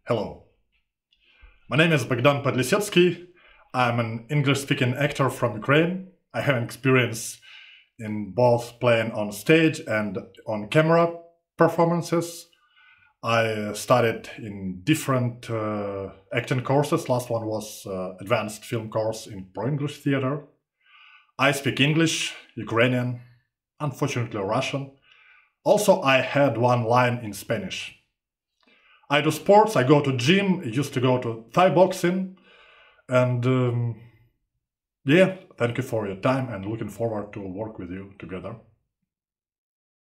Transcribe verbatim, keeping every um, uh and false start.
Hello. My name is Bohdan Podlisetskyi. I'm an English-speaking actor from Ukraine. I have experience in both playing on stage and on camera performances. I studied in different uh, acting courses. Last one was uh, advanced film course in ProEnglish theater. I speak English, Ukrainian, unfortunately Russian. Also, I had one line in Spanish. I do sports, I go to gym, I used to go to Thai boxing, and um, yeah, thank you for your time and looking forward to work with you together.